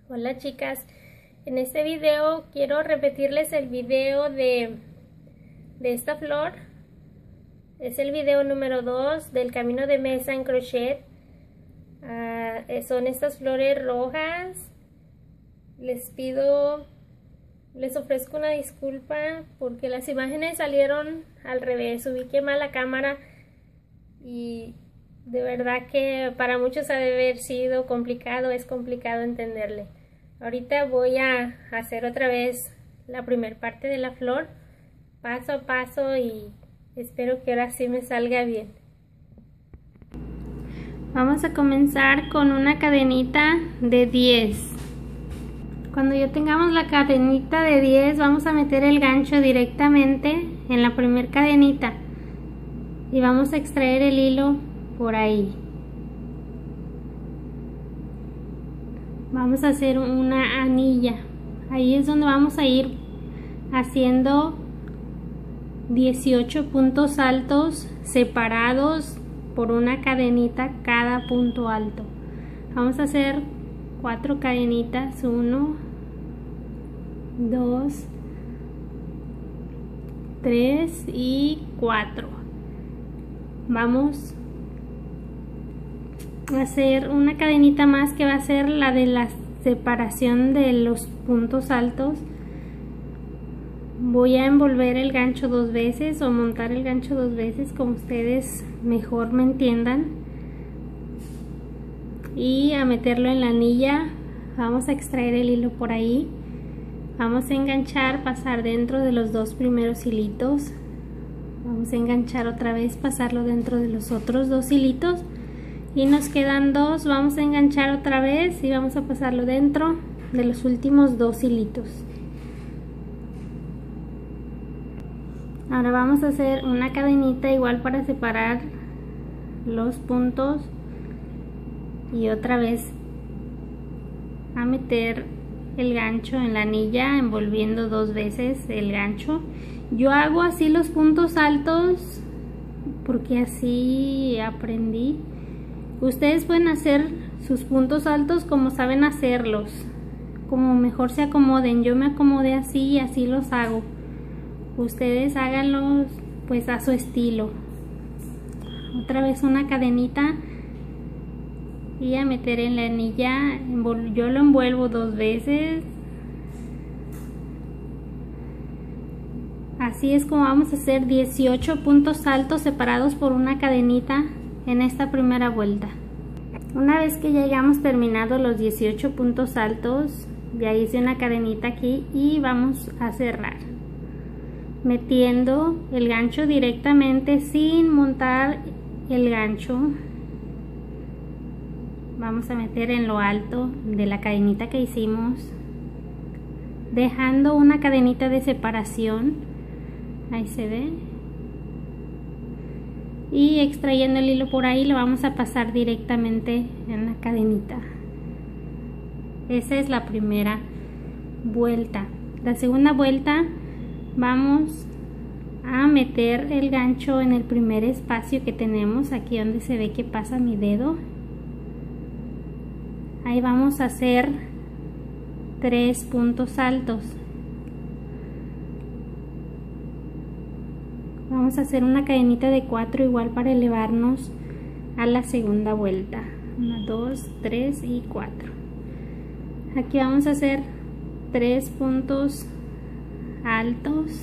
Hola chicas, en este video quiero repetirles el video de esta flor. Es el video número 2 del camino de mesa en crochet. Son estas flores rojas. Les ofrezco una disculpa porque las imágenes salieron al revés. Ubiqué mal la cámara y de verdad que para muchos ha de haber sido complicado, es complicado entenderle. Ahorita voy a hacer otra vez la primera parte de la flor, paso a paso, y espero que ahora sí me salga bien. Vamos a comenzar con una cadenita de 10. Cuando ya tengamos la cadenita de 10, vamos a meter el gancho directamente en la primera cadenita y vamos a extraer el hilo por ahí. Vamos a hacer una anilla. Ahí es donde vamos a ir haciendo 18 puntos altos separados por una cadenita cada punto alto. Vamos a hacer 4 cadenitas, 1, 2, 3 y 4. Vamos a hacer una cadenita más que va a ser la de la separación de los puntos altos. Voy a envolver el gancho 2 veces o montar el gancho 2 veces, como ustedes mejor me entiendan, y a meterlo en la anilla. Vamos a extraer el hilo por ahí, vamos a enganchar, pasar dentro de los 2 primeros hilitos, vamos a enganchar otra vez, pasarlo dentro de los otros 2 hilitos y nos quedan 2, vamos a enganchar otra vez y vamos a pasarlo dentro de los últimos 2 hilitos. Ahora vamos a hacer una cadenita igual para separar los puntos y otra vez a meter el gancho en la anilla, envolviendo 2 veces el gancho. Yo hago así los puntos altos porque así aprendí. Ustedes pueden hacer sus puntos altos como saben hacerlos, como mejor se acomoden. Yo me acomodé así y así los hago. Ustedes háganlos pues a su estilo. Otra vez una cadenita y a meter en la anilla. Yo lo envuelvo 2 veces. Así es como vamos a hacer 18 puntos altos separados por una cadenita en esta primera vuelta. Una vez que ya hayamos terminado los 18 puntos altos, ya hice una cadenita aquí y vamos a cerrar metiendo el gancho directamente sin montar el gancho. Vamos a meter en lo alto de la cadenita que hicimos, dejando una cadenita de separación, ahí se ve, y extrayendo el hilo por ahí lo vamos a pasar directamente en la cadenita. Esa es la primera vuelta. La segunda vuelta vamos a meter el gancho en el primer espacio que tenemos, aquí donde se ve que pasa mi dedo. Ahí vamos a hacer 3 puntos altos. Vamos a hacer una cadenita de 4 igual para elevarnos a la segunda vuelta. 1, 2, 3 y 4. Aquí vamos a hacer 3 puntos altos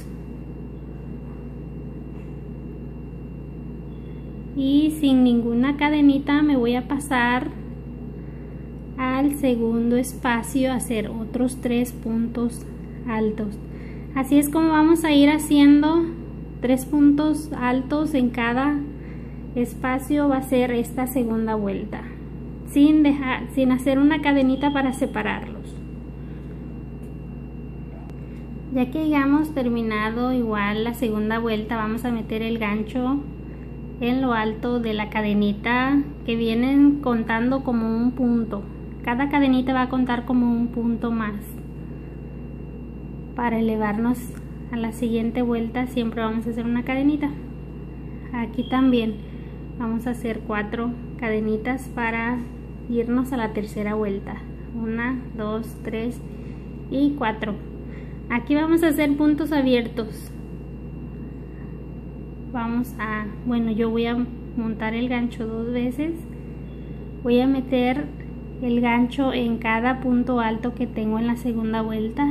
y sin ninguna cadenita me voy a pasar al segundo espacio a hacer otros 3 puntos altos. Así es como vamos a ir haciendo 3 puntos altos en cada espacio. Va a ser esta segunda vuelta sin hacer una cadenita para separarlos. Ya que hayamos terminado igual la segunda vuelta, vamos a meter el gancho en lo alto de la cadenita que vienen contando como un punto. Cada cadenita va a contar como un punto más. Para elevarnos a la siguiente vuelta siempre vamos a hacer una cadenita. Aquí también vamos a hacer 4 cadenitas para irnos a la tercera vuelta. 1, 2, 3 y 4. Aquí vamos a hacer puntos abiertos. Bueno, yo voy a montar el gancho 2 veces. Voy a meter el gancho en cada punto alto que tengo en la segunda vuelta.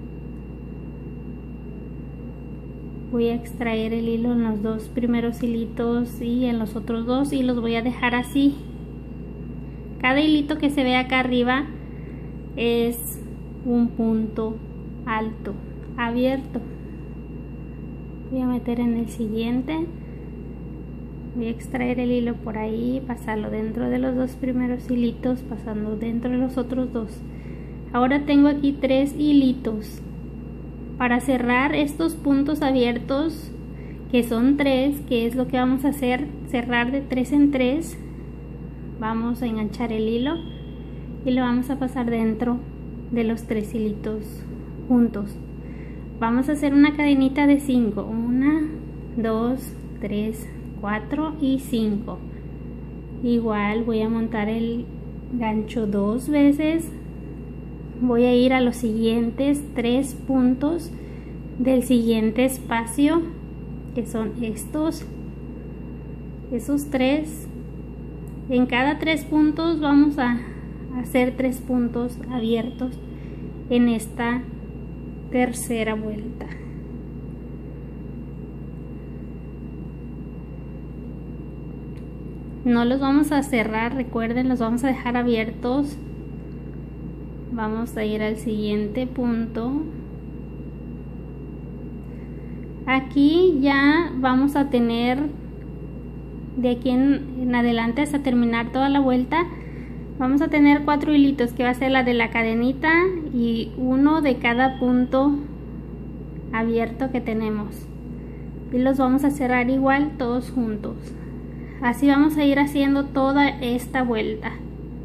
Voy a extraer el hilo en los 2 primeros hilitos y en los otros 2 y los voy a dejar así. Cada hilito que se ve acá arriba es un punto alto abierto. Voy a meter en el siguiente. Voy a extraer el hilo por ahí, pasarlo dentro de los 2 primeros hilitos, pasando dentro de los otros 2. Ahora tengo aquí 3 hilitos. Para cerrar estos puntos abiertos, que son 3, que es lo que vamos a hacer, cerrar de 3 en 3, vamos a enganchar el hilo y lo vamos a pasar dentro de los 3 hilitos juntos. Vamos a hacer una cadenita de 5, 1, 2, 3, 4 y 5. Igual voy a montar el gancho 2 veces. Voy a ir a los siguientes 3 puntos del siguiente espacio, que son esos 3. En cada 3 puntos vamos a hacer 3 puntos abiertos en esta tercera vuelta. No los vamos a cerrar, recuerden, los vamos a dejar abiertos. Vamos a ir al siguiente punto. Aquí ya vamos a tener, de aquí en adelante hasta terminar toda la vuelta, vamos a tener 4 hilitos, que va a ser la de la cadenita y uno de cada punto abierto que tenemos, y los vamos a cerrar igual todos juntos. Así vamos a ir haciendo toda esta vuelta.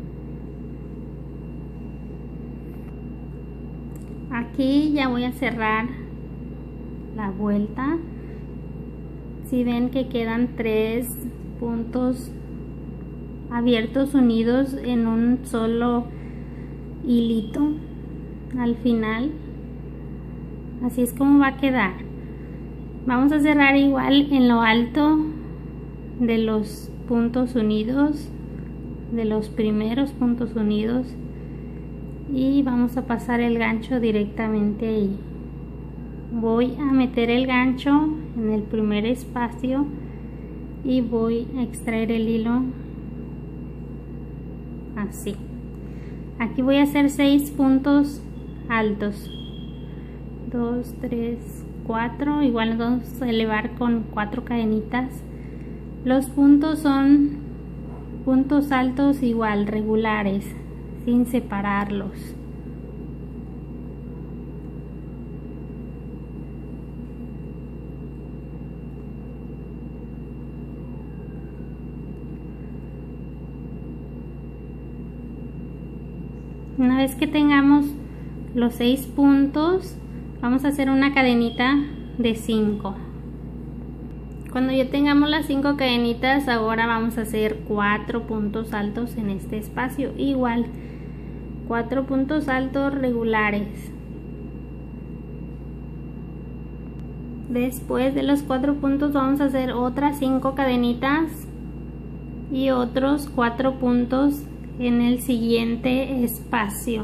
Aquí ya voy a cerrar la vuelta. Si ven que quedan 3 puntos abiertos unidos en un solo hilito al final, así es como va a quedar. Vamos a cerrar igual en lo alto de los puntos unidos, de los primeros puntos unidos, y vamos a pasar el gancho directamente ahí. Voy a meter el gancho en el primer espacio y voy a extraer el hilo así. Aquí voy a hacer 6 puntos altos, 2, 3, 4, igual nos vamos a elevar con 4 cadenitas. Los puntos son puntos altos igual, regulares, sin separarlos. Una vez que tengamos los 6 puntos, vamos a hacer una cadenita de 5. Cuando ya tengamos las 5 cadenitas, ahora vamos a hacer 4 puntos altos en este espacio, igual 4 puntos altos regulares. Después de los 4 puntos vamos a hacer otras 5 cadenitas y otros 4 puntos en el siguiente espacio.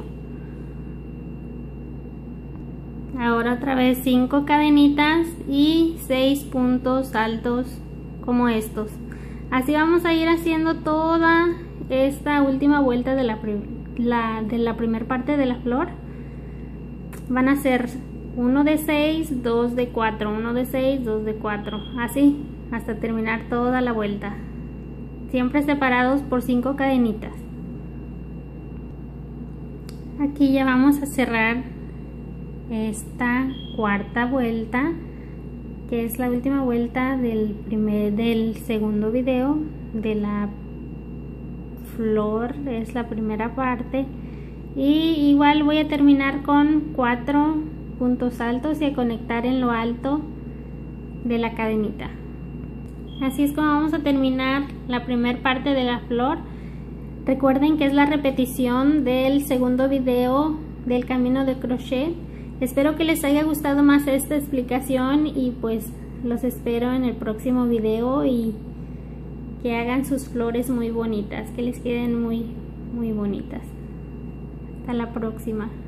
Ahora otra vez 5 cadenitas y 6 puntos altos como estos. Así vamos a ir haciendo toda esta última vuelta de la primera parte de la flor. Van a ser 1 de 6, 2 de 4, 1 de 6, 2 de 4, así hasta terminar toda la vuelta, siempre separados por 5 cadenitas. Aquí ya vamos a cerrar esta cuarta vuelta, que es la última vuelta del segundo video de la flor, es la primera parte, y igual voy a terminar con 4 puntos altos y a conectar en lo alto de la cadenita. Así es como vamos a terminar la primera parte de la flor. Recuerden que es la repetición del segundo video del camino de crochet. Espero que les haya gustado más esta explicación y pues los espero en el próximo video y que hagan sus flores muy bonitas, que les queden muy bonitas. Hasta la próxima.